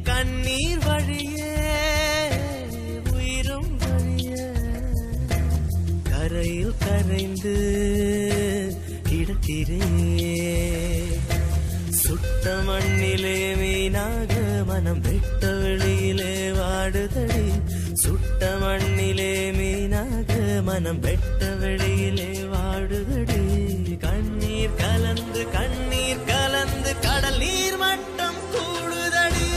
கண்ணீர் வழியே உயிரும் வழிய கரையில் கரைந்து கிடக்கிறேன். சுட்ட மண்ணிலே மீனாக மனம் வெட்ட வெளியிலே வாடுதடி. சுட்ட மண்ணிலே மீனாக மனம் வெட்ட வெளியிலே வாடுதடி. கண்ணீர் கலந்து கடல் நீர் மட்டம் கூடுதடி.